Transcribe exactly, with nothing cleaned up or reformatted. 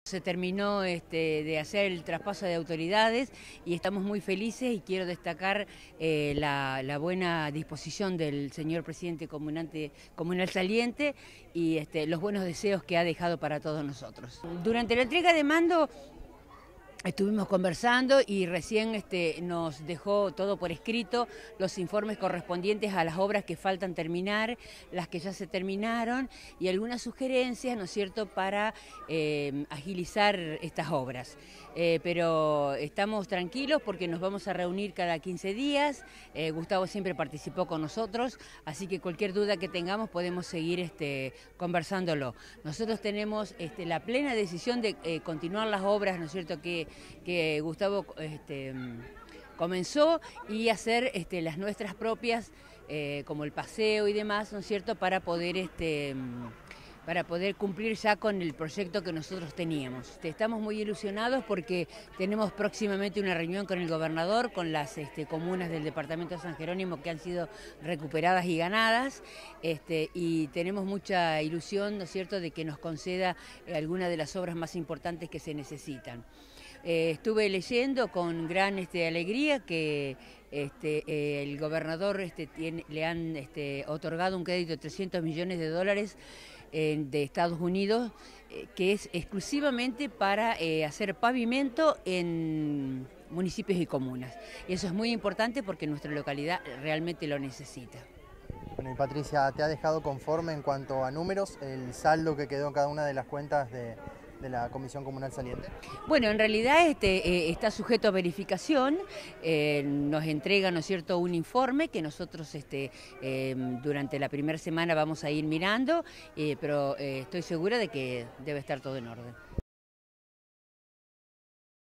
Se terminó este, de hacer el traspaso de autoridades y estamos muy felices y quiero destacar eh, la, la buena disposición del señor presidente comunante, comunal saliente y este, los buenos deseos que ha dejado para todos nosotros. Durante la entrega de mando estuvimos conversando y recién este, nos dejó todo por escrito los informes correspondientes a las obras que faltan terminar, las que ya se terminaron y algunas sugerencias, ¿no es cierto?, para eh, agilizar estas obras. Eh, pero estamos tranquilos porque nos vamos a reunir cada quince días, eh, Gustavo siempre participó con nosotros, así que cualquier duda que tengamos podemos seguir este, conversándolo. Nosotros tenemos este, la plena decisión de eh, continuar las obras, ¿no es cierto?, que que Gustavo este, comenzó y hacer este, las nuestras propias, eh, como el paseo y demás, ¿no es cierto?, para poder, este, para poder cumplir ya con el proyecto que nosotros teníamos. Estamos muy ilusionados porque tenemos próximamente una reunión con el gobernador, con las este, comunas del departamento de San Jerónimo que han sido recuperadas y ganadas, este, y tenemos mucha ilusión, ¿no es cierto?, de que nos conceda eh, alguna de las obras más importantes que se necesitan. Eh, estuve leyendo con gran este, alegría que este, eh, el gobernador este, tiene, le han este, otorgado un crédito de trescientos millones de dólares eh, de Estados Unidos, eh, que es exclusivamente para eh, hacer pavimento en municipios y comunas. Y eso es muy importante porque nuestra localidad realmente lo necesita. Bueno, y Patricia, ¿te ha dejado conforme en cuanto a números el saldo que quedó en cada una de las cuentas de, de la Comisión Comunal Saliente? Bueno, en realidad este, eh, está sujeto a verificación, eh, nos entrega, ¿no es cierto?, un informe que nosotros este, eh, durante la primera semana vamos a ir mirando, eh, pero eh, estoy segura de que debe estar todo en orden.